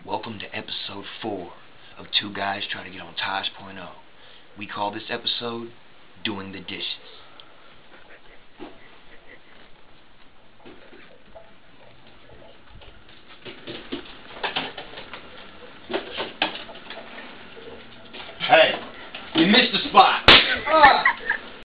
Welcome to episode 4 of Two Guys Trying to Get on Tosh O. We call this episode Doing the Dishes. Hey, you missed the spot.